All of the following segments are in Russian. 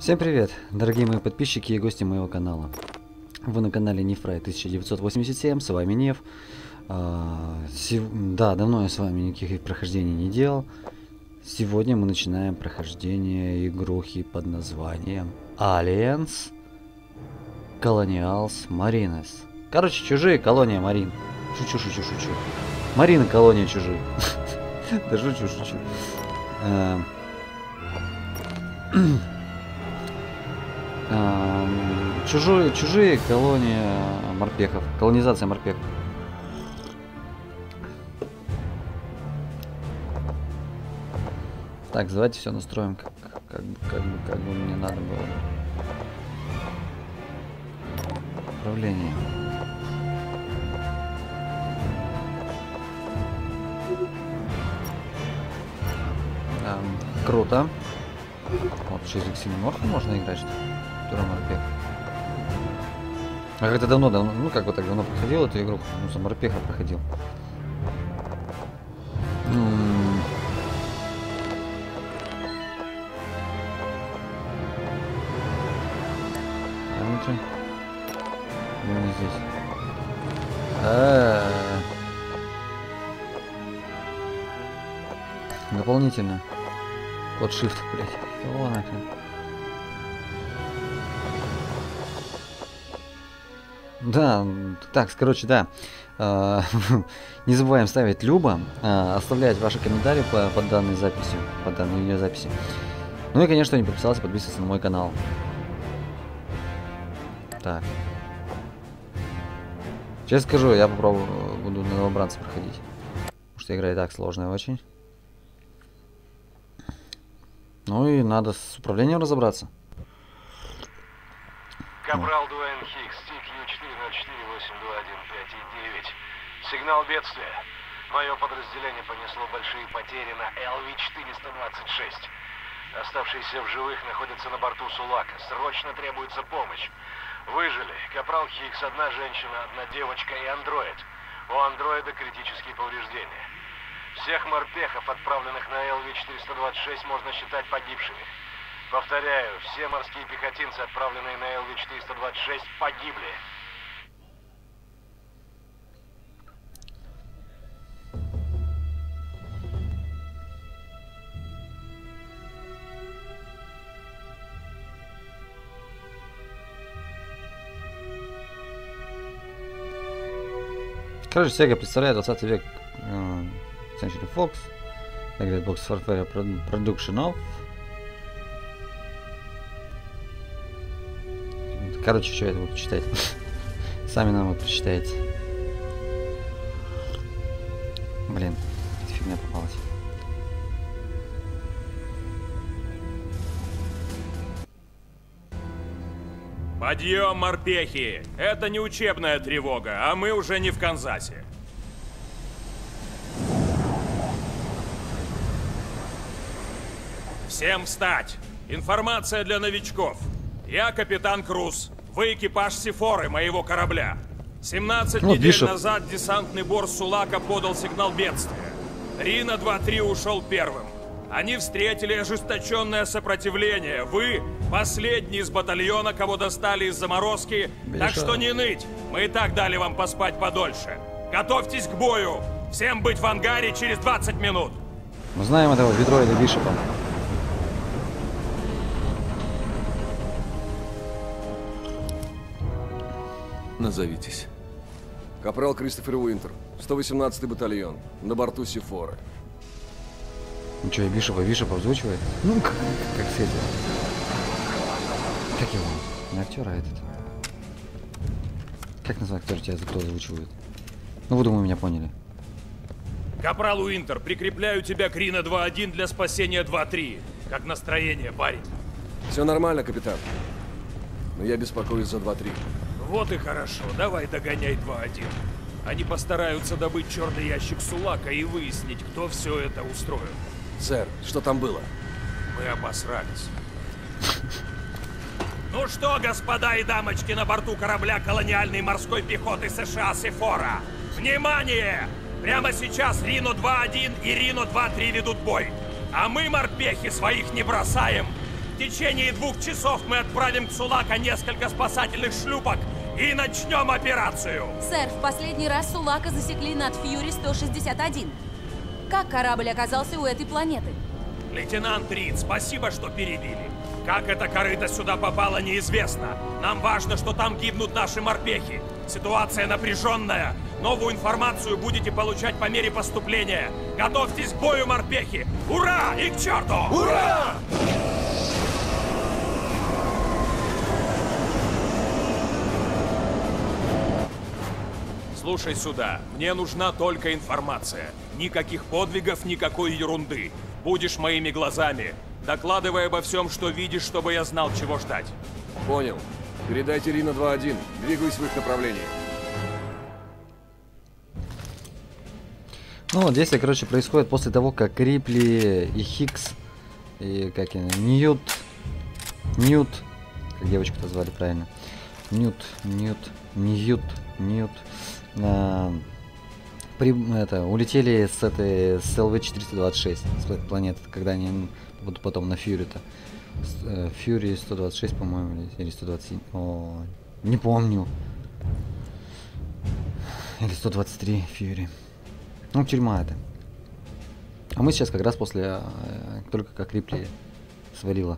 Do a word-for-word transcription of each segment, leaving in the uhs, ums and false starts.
Всем привет, дорогие мои подписчики и гости моего канала. Вы на канале Нефрай тысяча девятьсот восемьдесят семь, с вами Неф. А, сев... Да, давно я с вами никаких прохождений не делал. Сегодня мы начинаем прохождение игрухи под названием Aliens Colonials Marines. Короче, чужие, колония Марин. Шучу, шучу, шучу. Марины, колония чужие. Да шучу, шучу. Чужие, чужие колония морпехов. Колонизация морпехов. Так, давайте все настроим, как, как, бы, как, бы, как бы мне надо было. Управление. Да, круто. Вот через Xenomorph можно играть, что ли? Который морпех. А как-то давно, давно, ну как бы так давно проходил эту игру, ну за морпеха проходил. М-м-м. А ну что? Ну не здесь. А-а-а. Дополнительно. Код Shift, блять. О, нахрен. Да, так, короче, да. Э, не забываем ставить Люба, э, оставлять ваши комментарии по, под данной записью, по данной видеозаписи. Ну и, конечно, не подписался, подписываться на мой канал. Так. Сейчас скажу, я попробую, буду на новобранца проходить. Потому что игра и так сложная очень. Ну и надо с управлением разобраться. Капрал Дуэйн Хикс, Ти Кью четыре ноль четыре восемь два один пять девять. Сигнал бедствия. Мое подразделение понесло большие потери на Эл Ви четыреста двадцать шесть. Оставшиеся в живых находятся на борту Сулака. Срочно требуется помощь. Выжили Капрал Хикс, одна женщина, одна девочка и андроид. У андроида критические повреждения. Всех морпехов, отправленных на Эл Ви четыреста двадцать шесть, можно считать погибшими. Повторяю, все морские пехотинцы, отправленные на Эл Ви четыреста двадцать шесть, погибли. Короче, Sega представляет двадцатый век. Century Fox, Great Box Warfare Production of. Короче, что я буду читать? Сами нам это прочитаете. Блин, фигня попалась. Подъем, морпехи! Это не учебная тревога, а мы уже не в Канзасе. Всем встать! Информация для новичков. Я капитан Круз. Вы экипаж Сефоры, моего корабля. семнадцать ну, недель Бишоп. назад десантный борт Сулака подал сигнал бедствия. Рина два три ушел первым. Они встретили ожесточенное сопротивление. Вы последний из батальона, кого достали из заморозки. Бишоп. Так что не ныть. Мы и так дали вам поспать подольше. Готовьтесь к бою. Всем быть в ангаре через двадцать минут. Мы знаем этого ведроида Бишопа. Назовитесь. Капрал Кристофер Уинтер, сто восемнадцатый батальон, на борту Сефоры. Ну что, я Бишопа, Бишопа озвучивает? Ну, как, как все дела. Как его? Не актера, а этот. Как назвать актер тебя, кто озвучивает? Ну, вы, думаю, меня поняли. Капрал Уинтер, прикрепляю тебя к Рина два один для спасения два три. Как настроение, парень? Все нормально, капитан. Но я беспокоюсь за два три. Вот и хорошо, давай догоняй два один. Они постараются добыть черный ящик Сулака и выяснить, кто все это устроил. Сэр, что там было? Мы обосрались. Ну что, господа и дамочки на борту корабля колониальной морской пехоты США Сефора. Внимание! Прямо сейчас Рино два один и Рино два три ведут бой. А мы, морпехи, своих не бросаем. В течение двух часов мы отправим к Сулака несколько спасательных шлюпок и начнем операцию. Сэр, в последний раз Сулака засекли над Фьюри сто шестьдесят один. Как корабль оказался у этой планеты? Лейтенант Рид, спасибо, что перебили. Как эта корыта сюда попала, неизвестно. Нам важно, что там гибнут наши морпехи. Ситуация напряженная. Новую информацию будете получать по мере поступления. Готовьтесь к бою, морпехи! Ура! И к черту! Ура! Слушай сюда. Мне нужна только информация. Никаких подвигов, никакой ерунды. Будешь моими глазами. Докладывай обо всем, что видишь, чтобы я знал, чего ждать. Понял. Передайте Рина два один. Двигаюсь в их направлении. Ну, вот действие, короче, происходит после того, как Рипли и Хикс, и как они, Ньют, Ньют, как девочку-то звали правильно, Ньют, Ньют, Ньют, Ньют, а, при, это, улетели с этой, с эл ви четыреста двадцать шесть, с этой планеты, когда они будут потом на Фьюри-то. Фьюри сто двадцать шесть, по-моему, или сто двадцать семь, о, не помню. Или сто двадцать три Фьюри. Ну, тюрьма это. А мы сейчас как раз после, э, только как Рипли свалила.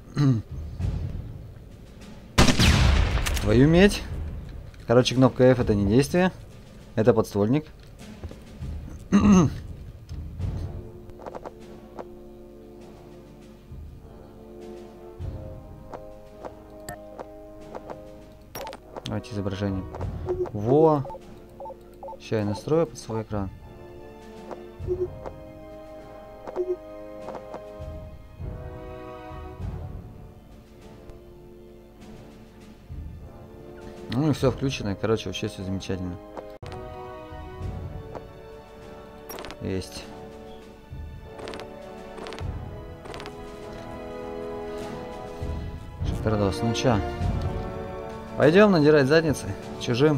Твою медь. Короче, кнопка F это не действие. Это подствольник. Давайте изображение. Во. Сейчас я настрою под свой экран. Ну и все включено. Короче, вообще все замечательно. Есть. Шикардос. Ну чё? Пойдем надирать задницы чужим.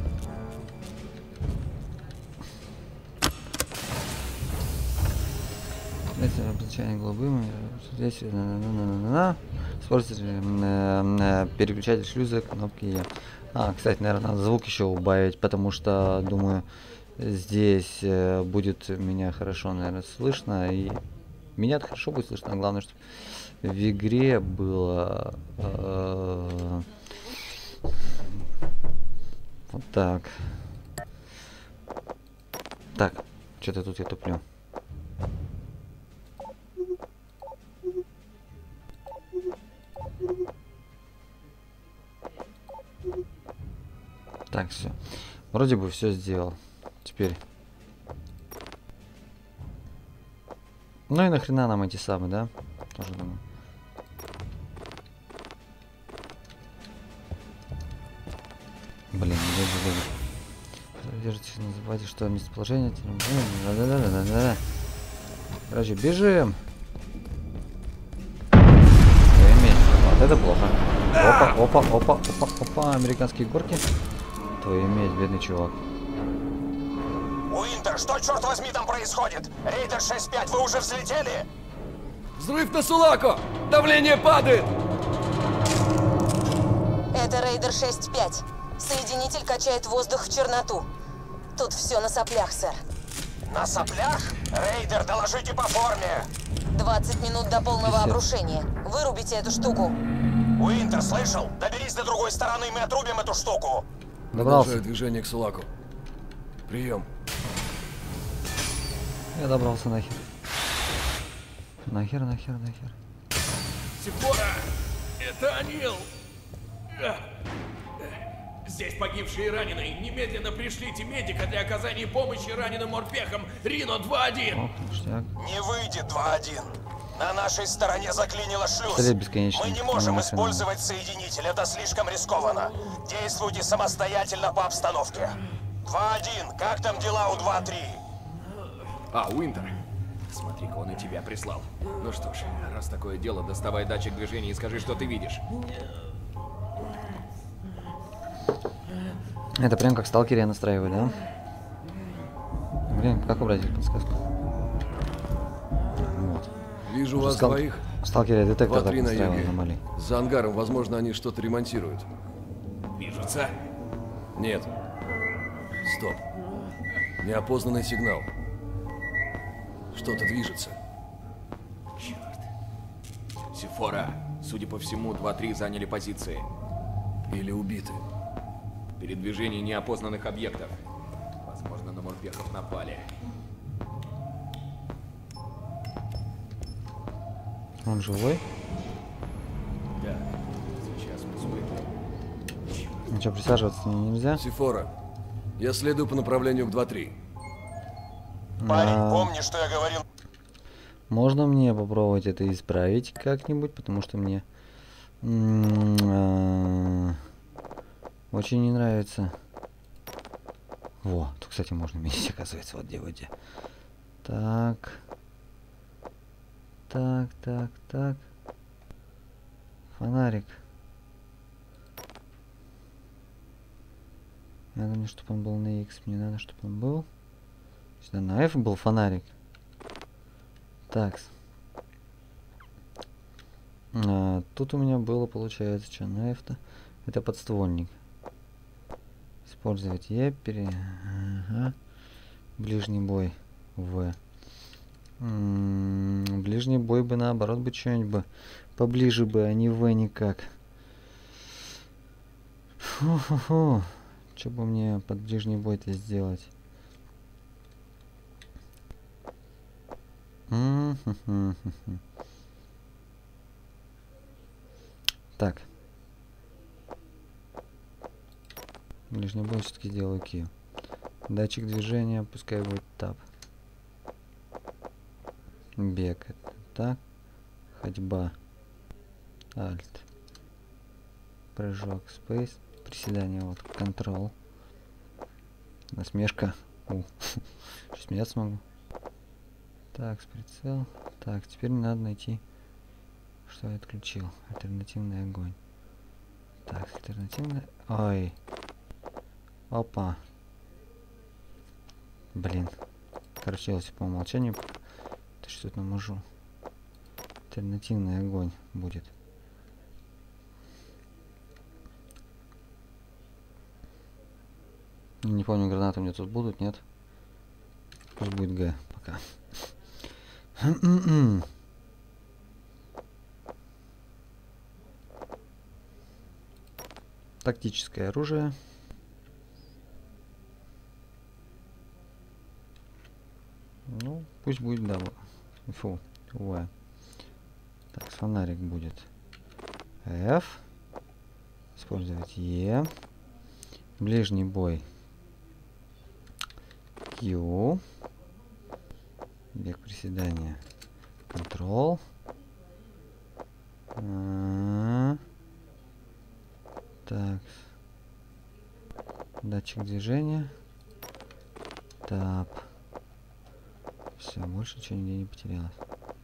Обозначение голубым. Здесь используйте переключатель шлюза, кнопки Е. А, кстати, наверное, надо звук еще убавить, потому что, думаю, здесь э, будет меня хорошо, наверное, слышно. И меня хорошо будет слышно. Главное, чтобы в игре было э, вот так. Так, что-то тут я туплю. Так, все. Вроде бы все сделал. Теперь. Ну и нахрена нам эти самые, да? Тоже думаю. Блин, держитесь, не забывайте, что местоположение. Да-да-да-да-да. Короче, бежим. Вот это плохо. Опа, опа, опа, опа, опа, американские горки. Твою медь, бедный чувак. Уинтер, что, черт возьми, там происходит? Рейдер шесть пять, вы уже взлетели? Взрыв на Сулако! Давление падает! Это Рейдер шесть пять. Соединитель качает воздух в черноту. Тут все на соплях, сэр. На соплях? Рейдер, доложите по форме. двадцать минут до полного Пиздец. обрушения. Вырубите эту штуку. Уинтер, слышал? Доберись до другой стороны, мы отрубим эту штуку. Добрался. Продолжаю движение к Сулаку. Прием. Я добрался нахер. Нахер, нахер, нахер. Сепора! Это Анил! Здесь погибшие и раненые. Немедленно пришлите медика для оказания помощи раненым морпехам. Рино два один. Ох, ништяк. Не выйдет два один. На нашей стороне заклинило шлюз. Стреляй бесконечно. Мы не можем Ну, использовать соединитель, это слишком рискованно. Действуйте самостоятельно по обстановке. два один, как там дела у два три? А, Уинтер. Смотри-ка, он и тебя прислал. Ну что ж, раз такое дело, доставай датчик движения и скажи, что ты видишь. Это прям как в сталкере я настраиваю, да? Блин, как убрать подсказку? Вот. Вижу вас Скал- двоих. Сталкеры детектор так два три на настраивал, юге. аномалий. За ангаром, возможно, они что-то ремонтируют. Движется. Нет. Стоп. Неопознанный сигнал. Что-то движется. Черт. Сефора, судя по всему, два три заняли позиции. Или убиты. Передвижение неопознанных объектов. Возможно, на морпехов напали. Он живой? Да, сейчас мы спрыгнем. Ну что, присаживаться нельзя? Сефора, я следую по направлению к два три. Парень, А, помни, что я говорил. Можно мне попробовать это исправить как-нибудь, потому что мне м, а, очень не нравится. Во, тут, кстати, можно менять, оказывается, вот где, вот где. Так. Так, так, так. Фонарик. Надо мне, чтобы он был на X. Мне надо, чтобы он был. Сюда на F был фонарик. Так. А, тут у меня было, получается, что на F-то. Это подствольник. Использовать E. Пере... Ага. Ближний бой. В. М-м, ближний бой бы наоборот бы что-нибудь бы поближе бы, а не В никак. Фу-фу-фу. Что бы мне под ближний бой-то сделать? М-ху-ху-ху-ху. Так. Ближний бой все-таки сделаю Q. Датчик движения, пускай будет тап. Бег это так. Ходьба. Альт. Прыжок. Space. Приседание. Вот. Control. Насмешка. У. Сейчас смеяться смогу. Так, с прицел. Так, теперь мне надо найти, что я отключил. Альтернативный огонь. Так, альтернативный. Ой. Опа. Блин. Короче, я по умолчанию. То что тут наможу. Альтернативный огонь будет. Не помню, гранаты у меня тут будут, нет? Пусть будет Г пока. Тактическое оружие. Ну, пусть будет да. Фу. В. Так, фонарик будет F. Использовать E. Ближний бой Q. Бег приседания Control. А-а-а. Так. Датчик движения. Тап. Все, больше ничего нигде не потерялось.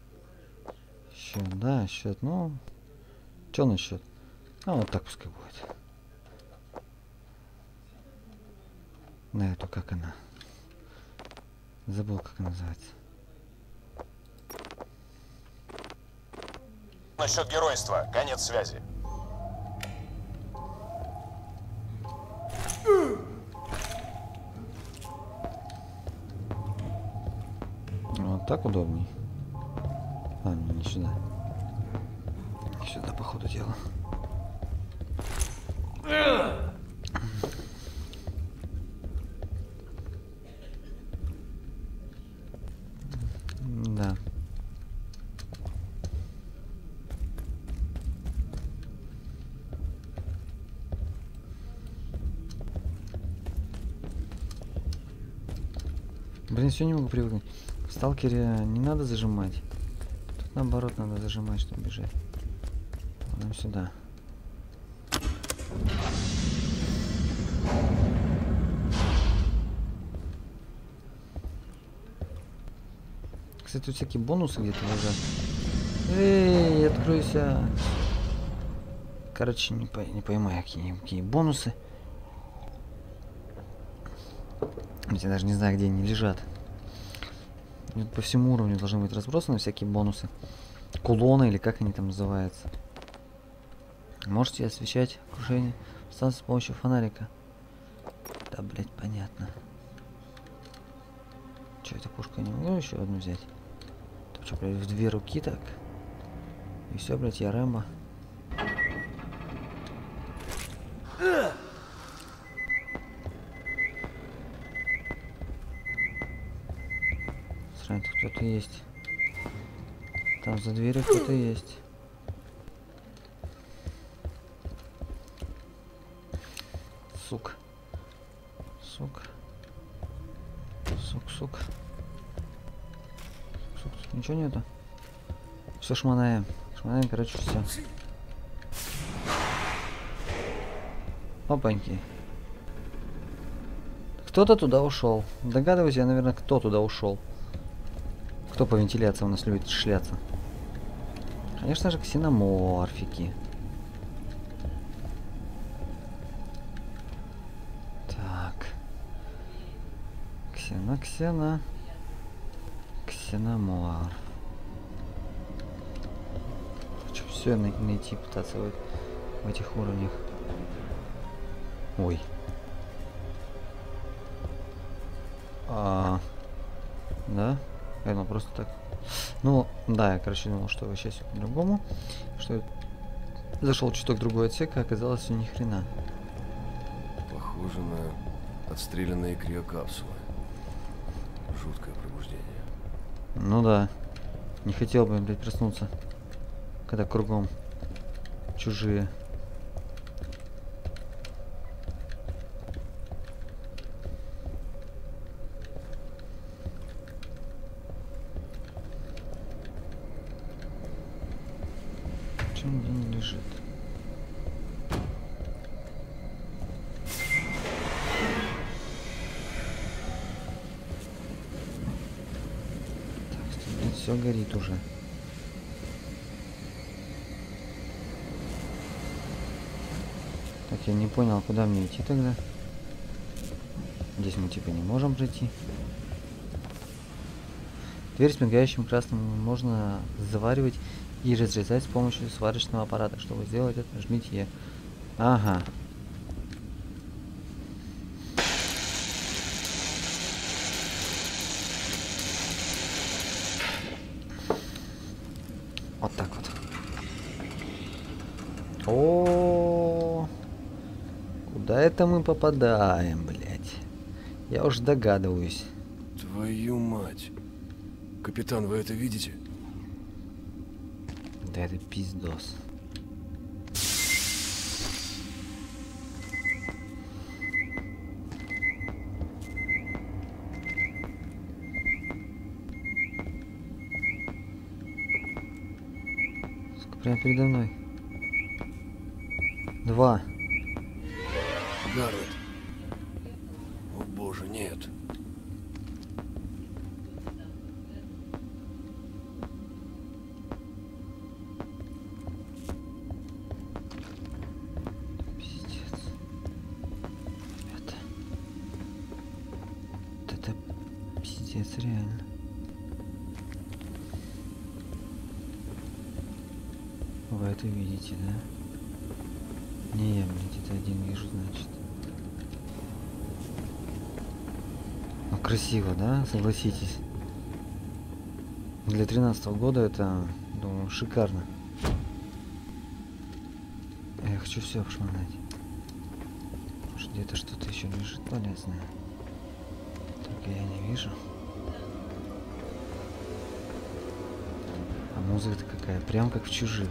Счет, да, счет, ну. Что на счет? А вот так пускай будет. На эту, как она? Забыл, как она называется. Насчет геройства. Конец связи. Вот так удобней. А, не, не сюда. Не сюда, по ходу дела. Да. Блин, все не могу привыкнуть. В сталкере не надо зажимать. Тут наоборот надо зажимать, чтобы бежать. Нам сюда. Кстати, тут всякие бонусы где-то лежат. Эй, откройся. Короче, не, по не поймаю, какие, какие бонусы. Я даже не знаю, где они лежат. По всему уровню должны быть разбросаны всякие бонусы. кулоны, или как они там называются. Можете освещать окружение станции с помощью фонарика. Да, блять, понятно. Че, эта пушка не могу еще одну взять? Так что, блядь, в две руки так? И все, блядь, я Рэмбо. Срань, тут кто-то есть. Там за дверью кто-то есть. Сук. Сук. Сук, сук. Сук, сук. Ничего нету. Все шманаем. Шманаем, короче, все. Опаньки. Кто-то туда ушел. Догадываюсь я, наверное, кто туда ушел. Кто по вентиляции у нас любит шляться? Конечно же, ксеноморфики. Так. Ксена, ксена. Ксеноморф. Хочу все найти, пытаться в, в этих уровнях. Ой. А, да? Я думал просто так. Ну, да, я, короче, думал, что сейчас по-другому. Что я зашел чуток в другой отсек, а оказалось все ни хрена. Похоже на отстрелянные криокапсулы. Жуткое пробуждение. Ну да. Не хотел бы, блядь, проснуться, когда кругом чужие. Чем день лежит? Так, все горит уже. Так, я не понял, куда мне идти тогда. Здесь мы типа не можем пройти. Дверь с мигающим красным можно заваривать и разрезать с помощью сварочного аппарата. Чтобы сделать это, нажмите Е. Ага. Вот так вот. О, куда это мы попадаем, блядь? Я уж догадываюсь. Твою мать. Капитан, вы это видите? Да это пиздос. Прямо передо мной. Два. Гаррет. О боже, нет. Пиздец. Это... Это пиздец, реально. Вы это видите, да? Не я, блядь, это один вижу, значит. Ну, красиво, да? Согласитесь. Для тринадцатого года это, думаю, шикарно. Я хочу все обшмонать. Может, где-то что-то еще лежит полезное. Только я не вижу. А музыка-то какая? Прям как в «Чужих».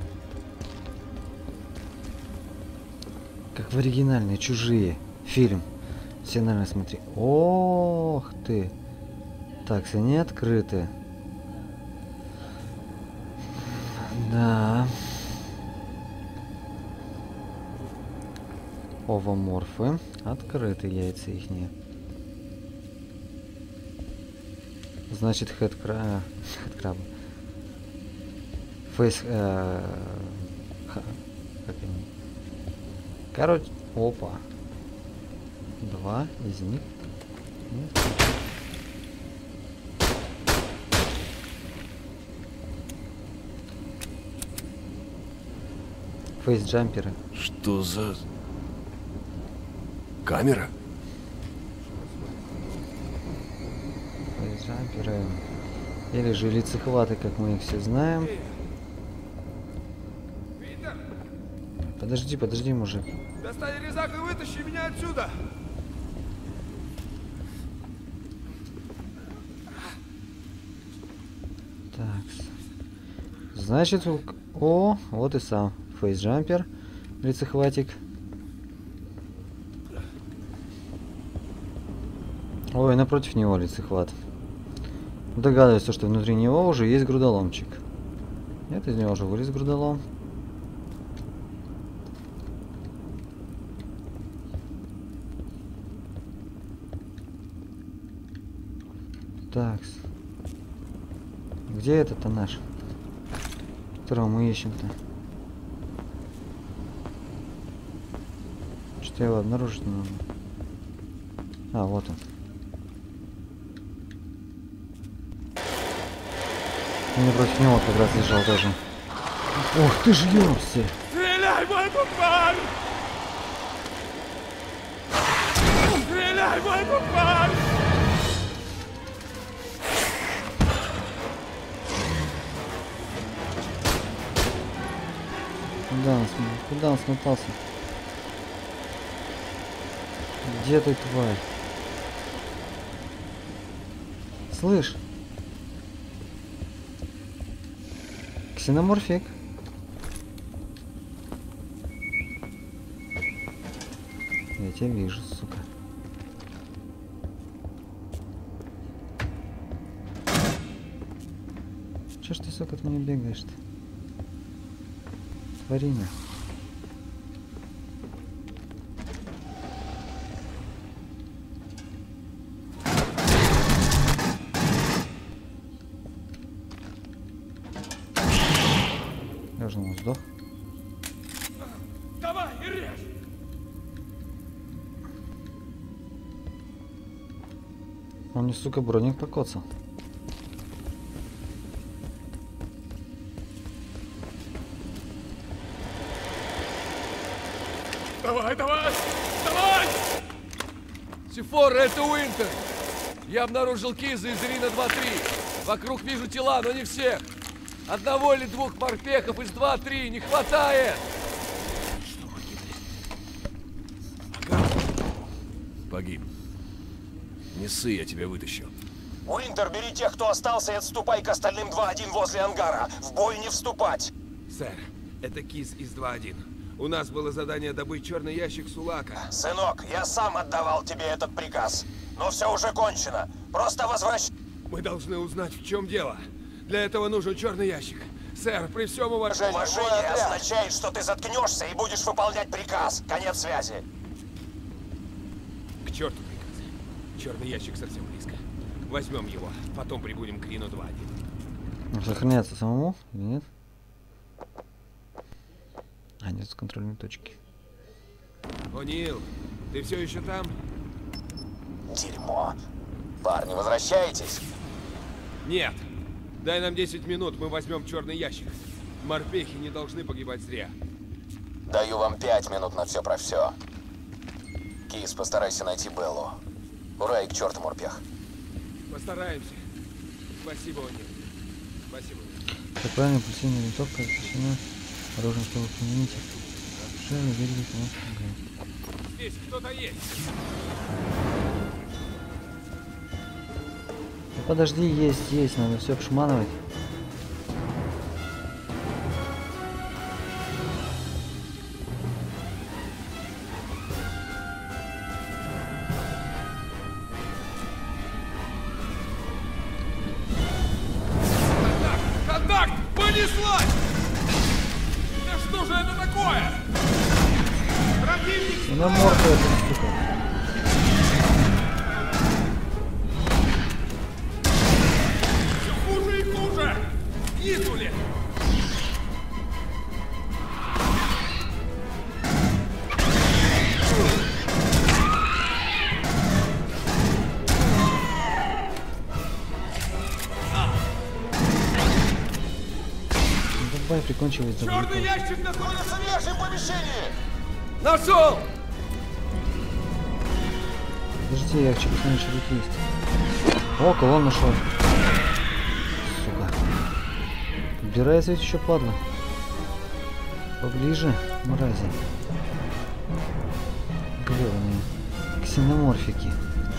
Как в оригинальной «Чужие». Фильм. Все, наверное, смотри. Ох ты. Так, все не открыты. Да. Овоморфы. Открыты яйца ихние. Значит, хэдкраб. Хэдкраб. Фейс... Э, ха, как они? Короче, опа. Два из них. Нет. Фейсджамперы. Что за... камера? Фейсджамперы. Или же лицехваты, как мы их все знаем. Подожди, подожди, мужик. Достань резак и вытащи меня отсюда! Так. Значит, у- о, вот и сам фейсджампер, лицехватик. Ой, напротив него лицехват. Догадываюсь, что внутри него уже есть грудоломчик. Нет, из него уже вылез грудолом. Так. Где этот-то наш? Которого мы ищем-то? Что его обнаружить не нужно? А, вот он. И напротив него как раз лежал тоже. Ух ты ж ёпсель! Стреляй, мой папа! Стреляй, мой папа! Куда он, см- куда он смотался? Где ты, тварь? Слышь? Ксеноморфик. Я тебя вижу, сука. Чё ж ты, сука, от меня бегаешь-то? Тварина. Я же он сдох. Давай, и режь! Он мне, сука, броник покоцал. Давай, давай! Давай! Сифор, это Уинтер! Я обнаружил Киза из Рина два три. Вокруг вижу тела, но не всех. Одного или двух морпехов из два три не хватает! Погиб. Не ссы, я тебя вытащу. Уинтер, бери тех, кто остался, и отступай к остальным два один возле ангара. В бой не вступать. Сэр, это Киз из два один. У нас было задание добыть черный ящик Сулака. Сынок, я сам отдавал тебе этот приказ. Но все уже кончено. Просто возвращай. Мы должны узнать, в чем дело. Для этого нужен черный ящик. Сэр, при всем уважении... Уважение означает, что ты заткнешься и будешь выполнять приказ. Конец связи. К черту приказ. Черный ящик совсем близко. Возьмем его, потом прибудем к Рину два один. Сохраняется самому или нет? А, нет, с контрольной точки. О'Нил, ты все еще там? Дерьмо. Парни, возвращаетесь? Нет. Дай нам десять минут, мы возьмем черный ящик. Морпехи не должны погибать зря. Даю вам пять минут на все про все. Киз, постарайся найти Беллу. Ура и к черту, морпех. Постараемся. Спасибо, О'Нил. Спасибо. Как правильно, импульсивная винтовка защищена оружием, чтобы применить их. Шею, береги, конечно. Здесь кто-то есть. Ну, подожди, есть, есть, надо все обшманывать. Контакт! Понеслась! Да что же это такое? Противник! И на морду эта штука. Все хуже и хуже! Исули! Добавь прикончивать за Черный ящик Находится в верхнем помещении! Нашел! Подожди, я хочу посмотреть, что тут есть. О, колонн нашел. Сука. Убирайся ведь еще, падла. Поближе, мрази. Грёбаные ксеноморфики.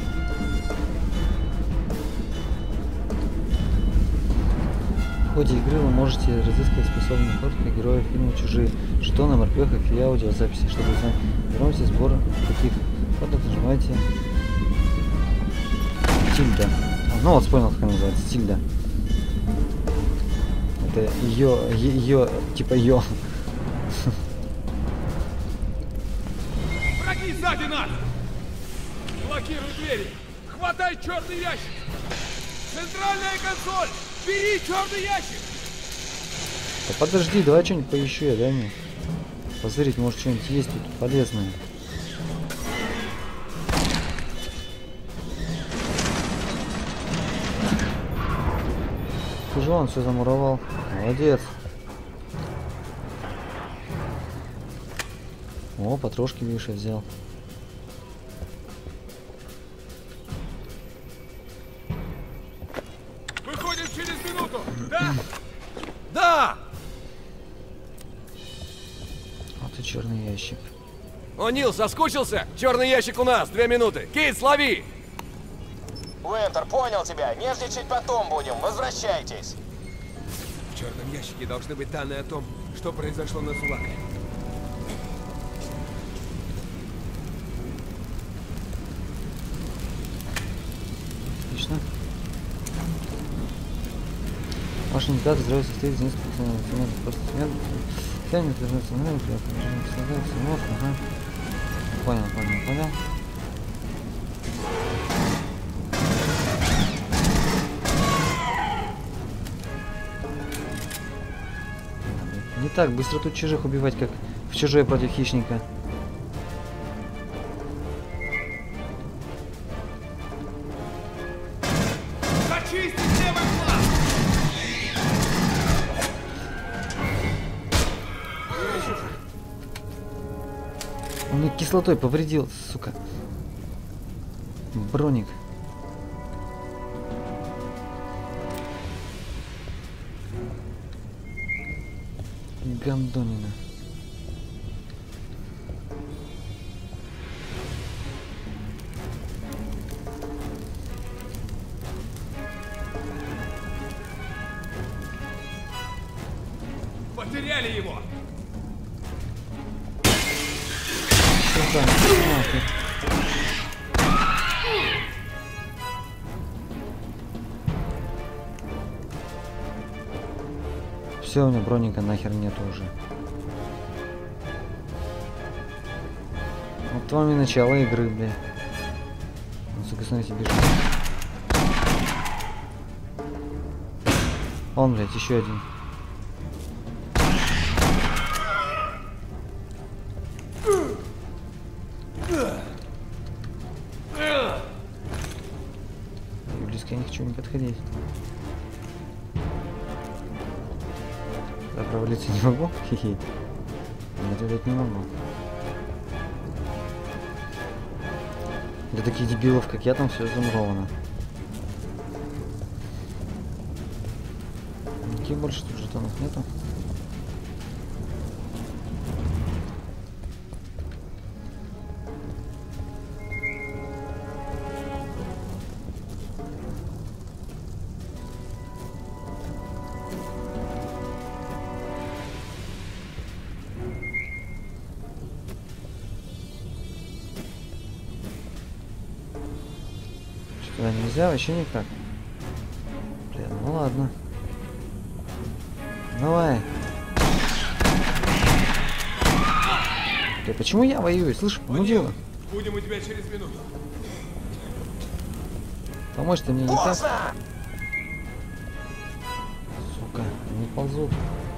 В ходе игры вы можете разыскивать способных фоток героев фильма «Чужие», жетоны, морпехов и аудиозаписи. Чтобы узнать подробности сбора таких фоток, нажимайте Тильда. А, ну вот вспомнил, как она называется. Тильда. Это ее, ее, типа ее. Враги сзади нас! Блокируй двери! Хватай черный ящик! Центральная консоль! Бери черный ящик! Да подожди, давай что-нибудь поищу я, дай мне. Посмотреть, может что-нибудь есть тут полезное. Ты же он все замуровал. Молодец. О, потрошки, видишь, я взял. Выходим через минуту! Да! Да! Вот и черный ящик. О, Нил, соскучился? Черный ящик у нас, две минуты. Кейт, лови! Уинтер, понял тебя. Нежничать потом будем. Возвращайтесь. В черном ящике должны быть данные о том, что произошло на Сулаке. Отлично. Ваш индикатор здоровья состоит из нескольких элементов. Просто смерть. Ценник должен становиться мозг. Ага. Понял, понял, понял. Не так быстро тут чужих убивать, как в Чужой против хищника. Зачистить левый фланг! Он мне кислотой повредил, сука. Броник. Гандонина. Потеряли его! Сюда, нахуй. Все, у меня броника нахер нету уже. Вот вам и начало игры, бля. Ну, сука, смотрите, бежит. Он, блядь, еще один. И близко я не хочу не подходить. Я провалиться не могу? Хе-хе. Нет, видать, не могу. Для таких дебилов, как я, там все замуровано. Никаких больше тут жетонов нету. Туда нельзя, вообще никак. Блин, ну ладно. Давай. Бля, почему я воюю? Слышь, мудила. Будем у тебя через минуту. Помочь ты мне не так. Поздно! Сука, не ползут.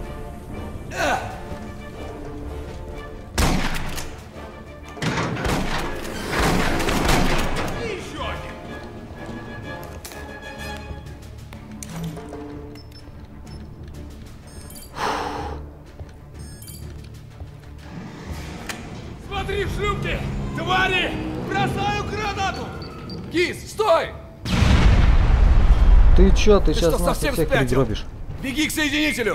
Еще один! Смотри, шлюпки! Твари! Бросаю гранату! Киз, стой! Ты чё, ты, Ты сейчас что, нас совсем всех спятил? перегробишь. Беги к соединителю!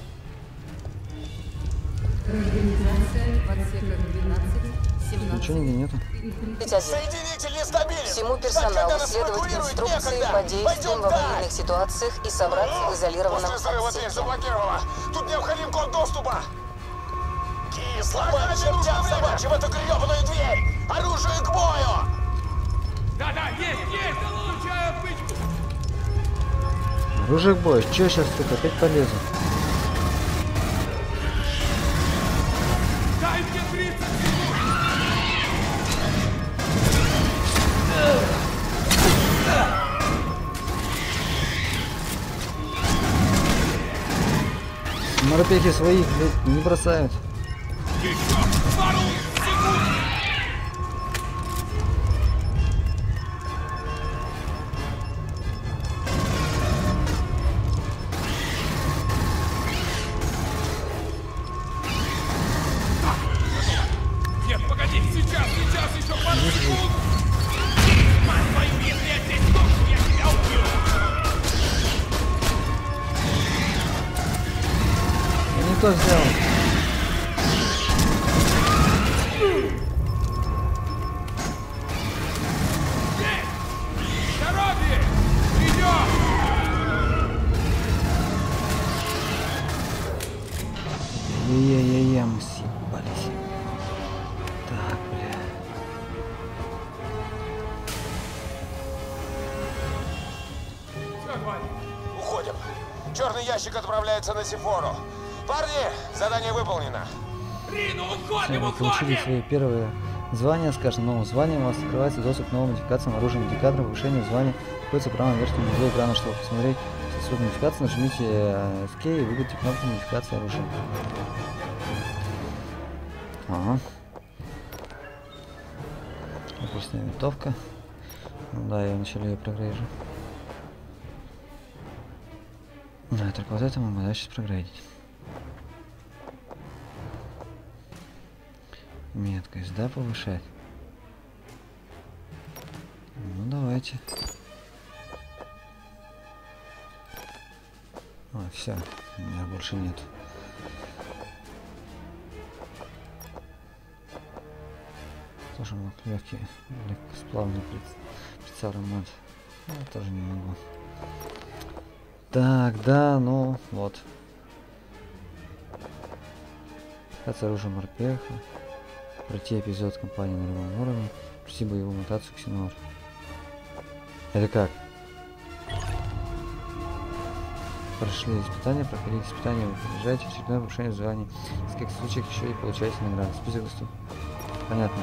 Ничего нигде нету. Соединитель нестабилен. Всему персоналу следовать инструкции по действиям в аварийных ситуациях и собраться в изолированном После взрыва дверь заблокировала. Тут необходим код доступа. Кис, ломай чертям собачьи в эту гребаную дверь! Оружие к бою! Да-да, есть, есть! Получаю отмычку! Оружие к бою. Чё сейчас тут опять полезу? Дай мне тридцать секунд! Морпехи своих, блядь, не бросают. Еще пару секунд! Нет, погоди, сейчас, сейчас, еще пару секунд! Мать твою, если я здесь сдохну, я тебя убью! Я не то взял. Дороги! Идем! Е-е-е-е, мы съебались. Так, бля. Уходим. Черный ящик отправляется на Сифору. Парни, задание выполнено. Рину, Все, уходим, вы получили уходим! свои первые звания. С каждым новым званием у вас открывается доступ к новым модификациям оружия. Модификатором повышения звания находится в правом верхнем углу экрана. Чтобы посмотреть свою модификацию, нажмите э, Escape и выберите кнопку модификации оружия. Ага. Отличная винтовка. Ну да, я вначале ее прогрейжу. Да, только вот это мы будем сейчас прогрейдить. Меткость, да, повышать? Ну, давайте. А, все, у меня больше нет. Тоже мог легкий, легкосплавный прицел ремонт. Ну, тоже не могу. Так, да, ну, вот. Это оружие морпеха. Пройти эпизод кампании на любом уровне. Пройти боевую мутацию Ксенор. Это как? Прошли испытания, проходите испытания, вы приезжаете, очередное повышение званий. В каких случаях еще и получаете награды. Список доступ. Понятно.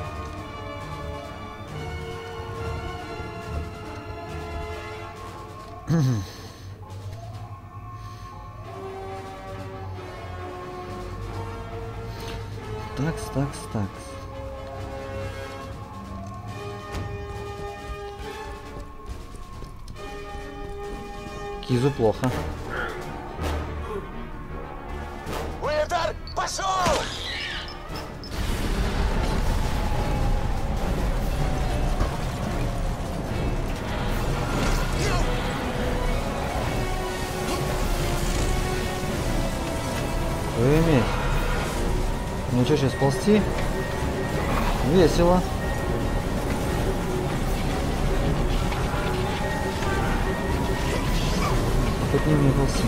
Такс, такс, такс. Кизу плохо. Уинтер, пошел! Вы иметь. Ну что, сейчас ползти? Весело. Тут не мне ползти.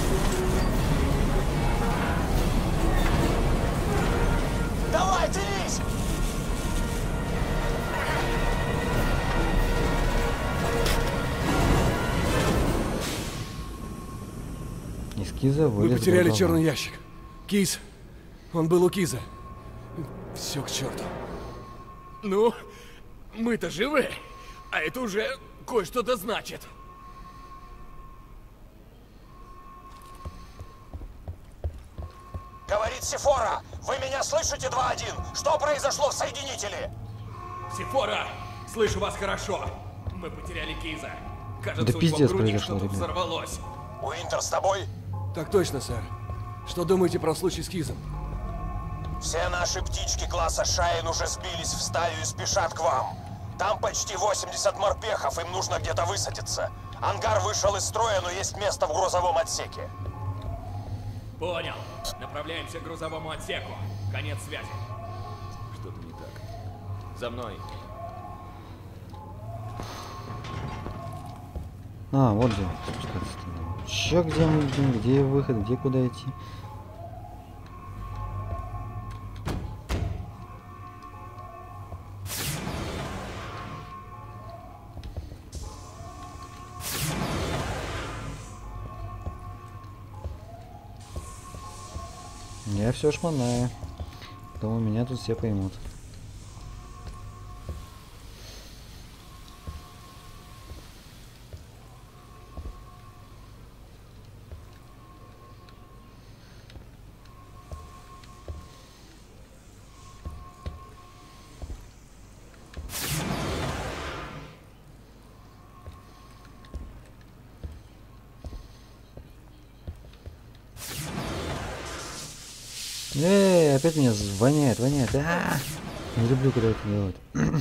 Давай, делись! Из Киза Мы вылез потеряли голова. черный ящик. Киз. Он был у Киза. Все к черту. Ну, мы-то живы, а это уже кое-что да значит. Говорит Сифора, вы меня слышите, два один? Что произошло в соединителе? Сифора, слышу вас хорошо. Мы потеряли Киза. Кажется, Да у пиздец него в груди произошло, что-то ребят. взорвалось. Уинтер с тобой? Так точно, сэр. Что думаете про случай с Кизом? Все наши птички класса Шайн уже сбились в стаю и спешат к вам. Там почти восемьдесят морпехов, им нужно где-то высадиться. Ангар вышел из строя, но есть место в грузовом отсеке. Понял. Направляемся к грузовому отсеку. Конец связи. Что-то не так. За мной. А, вот где. Чё, где мы идем, где выход, где куда идти? Я все шмонаю. Думаю, меня тут все поймут. Эй, опять меня воняет, воняет. А-а-а! Не люблю, когда это делают.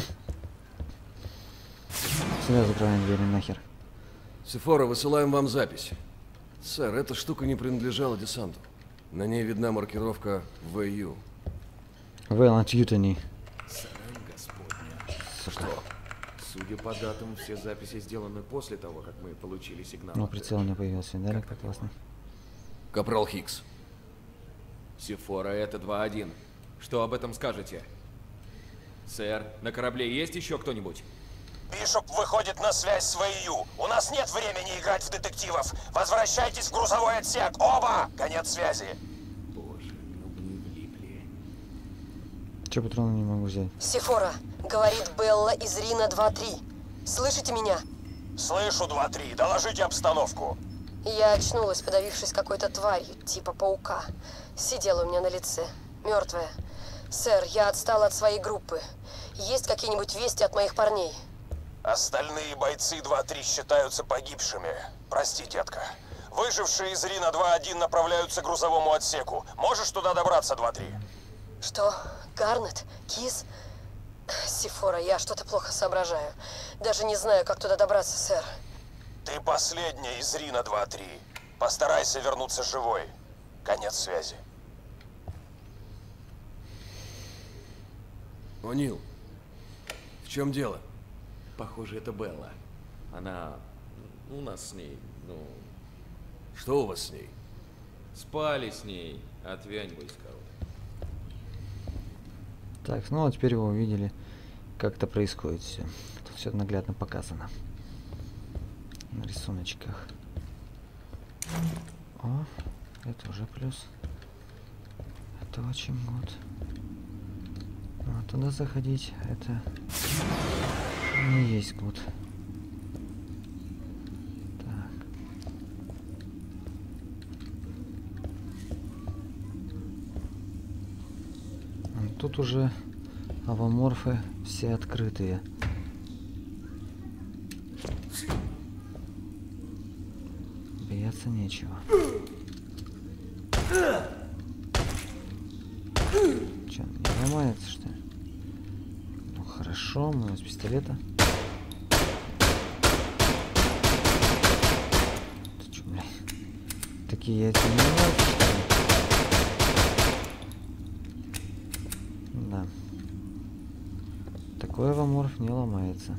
Сюда закрываем двери нахер. Сефора, высылаем вам запись. Сэр, эта штука не принадлежала десанту. На ней видна маркировка вэ ю. Вэлант Ютани. Сарань Господня. Что? Судя по датам, все записи сделаны после того, как мы получили сигнал. Ну, прицел не появился, да, как классно. Капрал Хикс. Сефора, это два один. Что об этом скажете? Сэр, на корабле есть еще кто-нибудь? Бишоп выходит на связь с вэ ю. У нас нет времени играть в детективов. Возвращайтесь в грузовой отсек. Оба! Конец связи. Боже, ну мы влипли. Че, патроны не могу взять? Сефора, говорит Белла из Рина два три. Слышите меня? Слышу, два три. Доложите обстановку. Я очнулась, подавившись какой-то тварью, типа паука. Сидела у меня на лице, мертвая. Сэр, я отстала от своей группы. Есть какие-нибудь вести от моих парней? Остальные бойцы два три считаются погибшими. Прости, детка. Выжившие из Рина два один направляются к грузовому отсеку. Можешь туда добраться, два три? Что? Гарнет? Кис? Сефора, я что-то плохо соображаю. Даже не знаю, как туда добраться, сэр. Ты последняя из Рина два три. Постарайся вернуться живой. Конец связи. О'Нил, в чем дело? Похоже, это Белла. Она... У нас с ней, ну... Что у вас с ней? Спали с ней. Отвянь, бойскаут. Так, ну а теперь вы увидели, как это происходит все. Тут все наглядно показано. На рисуночках. О, это уже плюс. Это очень гуд. А туда заходить, это не есть гуд. Так. Тут уже авоморфы все открытые. Бояться нечего. Че, не ломается, что ли? Ну хорошо, мы с пистолета. Ты че, блядь? Такие яйца не ломаются, что ли? Да. Такой авоморф не ломается.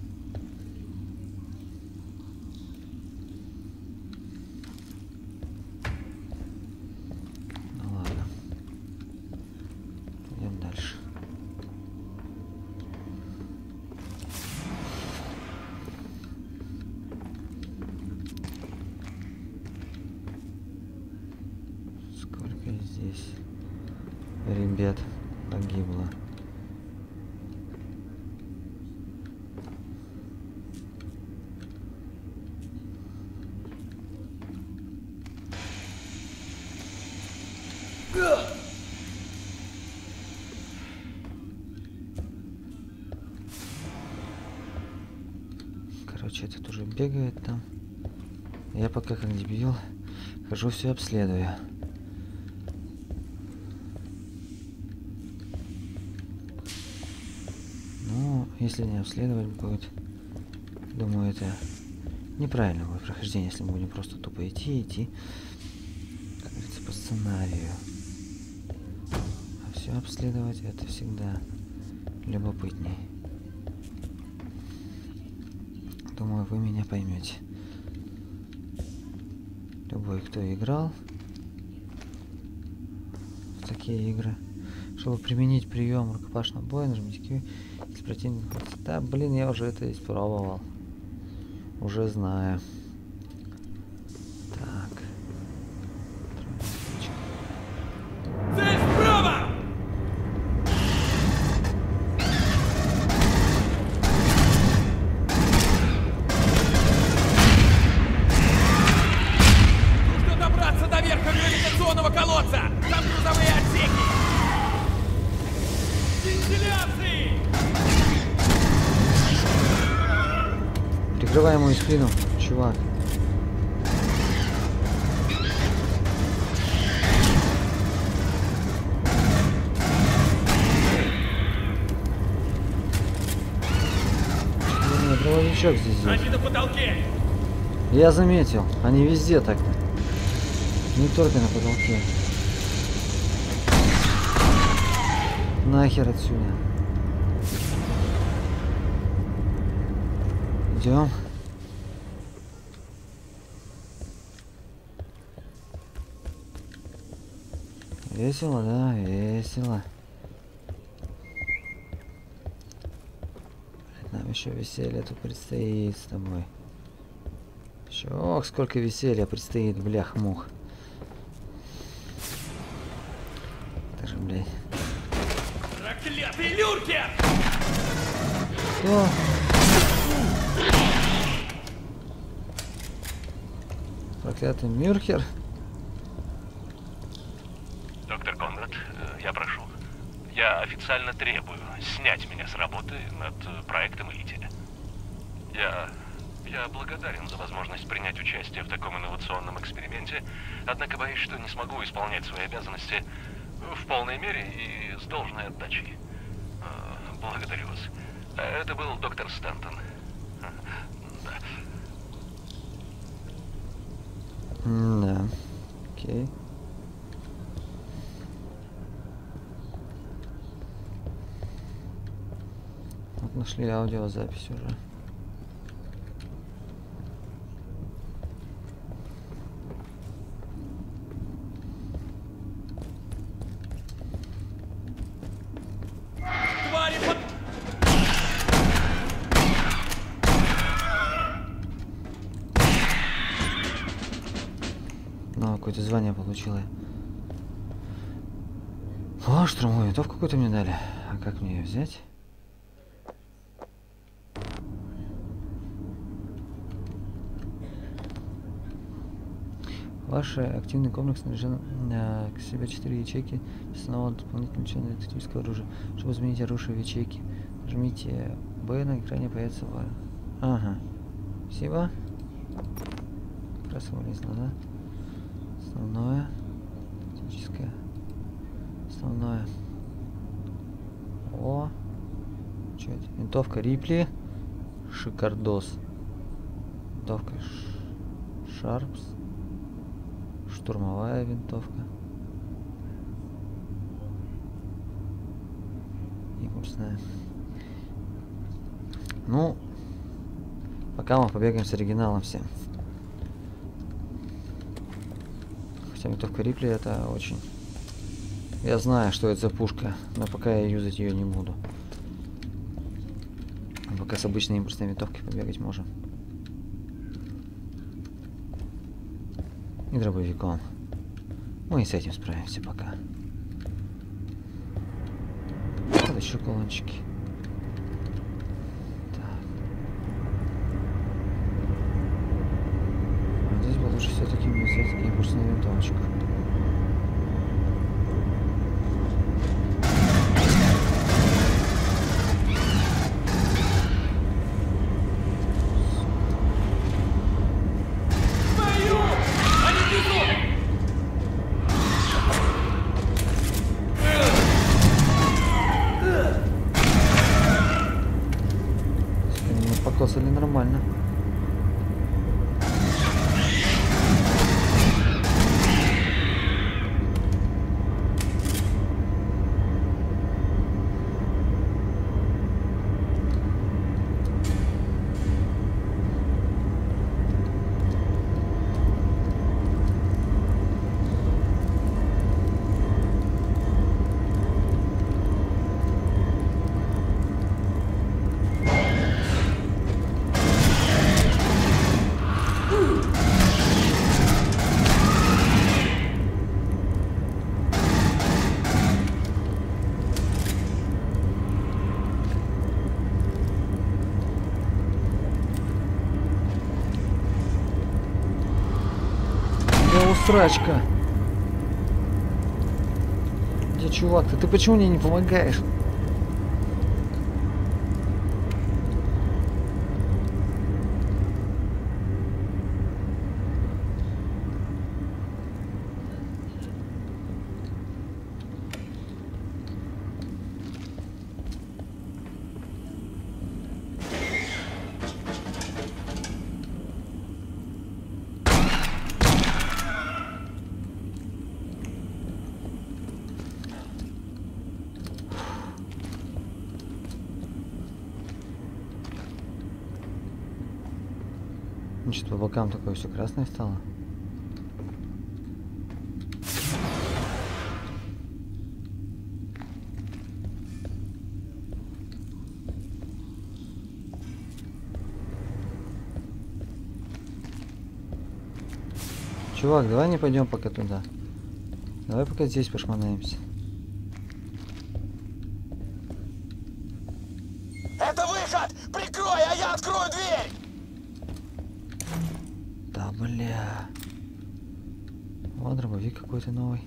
Здесь ребят погибло. Короче, этот уже бегает там. Я пока как дебил хожу, все обследую. если не обследовать будет, думаю, это неправильно будет прохождение, если мы будем просто тупо идти, идти, как говорится, по сценарию. А все обследовать это всегда любопытней. Думаю, вы меня поймете. Любой, кто играл в такие игры, чтобы применить прием рукопашного боя, нажмите Q, если противник... Да, блин, я уже это испробовал. Уже знаю. Так. Цель справа! Нужно добраться до верха гравитационного колодца! Там грузовые отсеки! Вентиляции! Прикрывай мою спину, чувак. Блин, дробовичок здесь есть. Они на потолке! Я заметил, они везде так. Не только на потолке. Нахер отсюда. Идем. Весело, да, весело. Нам еще веселье тут предстоит с тобой. Еще, ох, сколько веселья предстоит, блях-мух. Даже, блядь. Проклятый люркер! Что? Проклятый Мюрхер. Доктор Конрад, я прошу. Я официально требую снять меня с работы над проектом Элите. Я... я благодарен за возможность принять участие в таком инновационном эксперименте, однако боюсь, что не смогу исполнять свои обязанности в полной мере и с должной отдачей. Благодарю вас. Это был доктор Стэнтон. Да. Да. Окей. Вот нашли аудиозапись уже. Твари под... Ну, какое-то звание получила. О, штурмовую винтовку какую-то мне дали. А как мне ее взять? Ваш активный комплекс снаряжен э, к себе четыре ячейки снова дополнительного члена тактического оружия. Чтобы изменить оружие в ячейке, нажмите Б, на экране появится В. Ага. Спасибо. Как раз вылезло, да? Основное. Тактическое. Основное. О. Что это? Винтовка Рипли. Шикардос. Винтовка Ш... Шарпс. Штурмовая винтовка. Импульсная. Ну, пока мы побегаем с оригиналом всем. Хотя винтовка Рипли это очень... Я знаю, что это за пушка, но пока я юзать ее не буду. А пока с обычной импульсной винтовкой побегать можем. И дробовиком. Мы и с этим справимся пока. Вот еще колончики. Так. А здесь бы лучше все-таки взять импульсную винтовочку. покоцали нормально. Срачка. Где чувак? Ты, ты почему мне не помогаешь? Значит, по бокам такое все красное стало. Чувак, давай не пойдем пока туда. Давай пока здесь пошманаемся. Это выход! Прикрой, а я открою дверь! Да бля. Вот дробовик какой-то новый.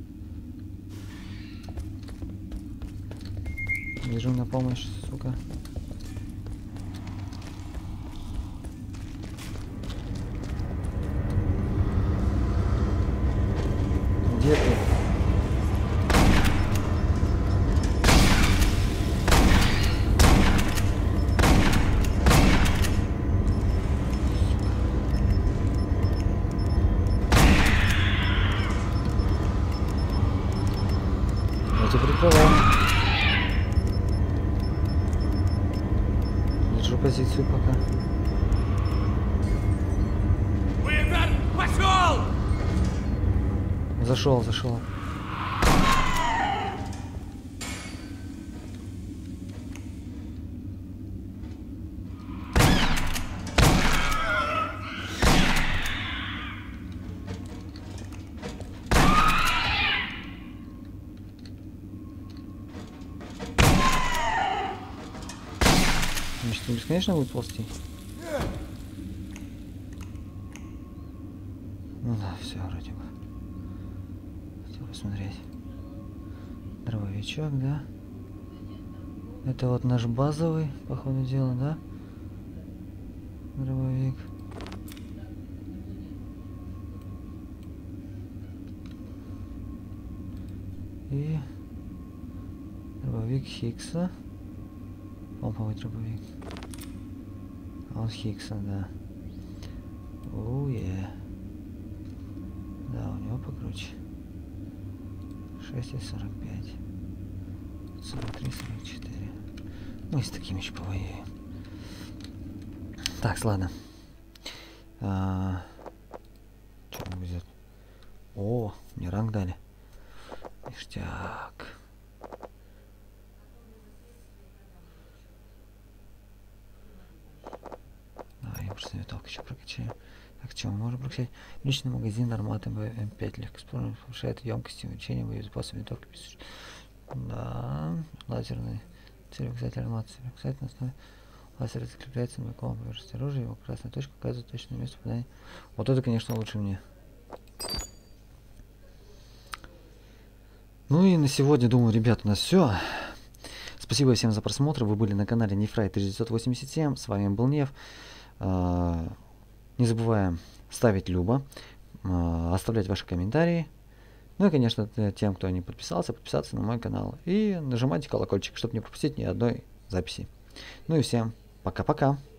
Бежим на помощь, сука. Где ты? Я тебя прикрываю. Держу позицию пока. Уинтер, пошел! Зашел, зашел. Значит, он бесконечно будет ползти? Ну да, все, вроде бы. Хотел посмотреть. Дробовичок, да? Это вот наш базовый, по ходу дела, да? Дробовик. И дробовик Хиггса. Помповый дробовик. А он Хиггса, да. Уе. Да, у него покруче. шесть и сорок пять. сорок три, сорок четыре. Мы с такими еще повоюем. Так, ладно. А, что он везет? О, мне ранг дали. Ништяк. Давай, я просто виток еще прокачаю. Так, что мы можем прокачать? Личный магазин Армата эм пять легкоспорный повышает емкость и увеличение боезапаса винтовки. Да, лазерный целеуказатель Армата. Целеуказатель на основе лазера закрепляется на боковом поверхности оружия, его красная точка указывает точное место попадания. Вот это, конечно, лучше мне. Ну и на сегодня, думаю, ребят, у нас все. Спасибо всем за просмотр. Вы были на канале Нефрай тысяча девятьсот восемьдесят семь. С вами был Нев. Не забываем ставить любо, оставлять ваши комментарии. Ну и, конечно, тем, кто не подписался, подписаться на мой канал. И нажимайте колокольчик, чтобы не пропустить ни одной записи. Ну и всем пока-пока.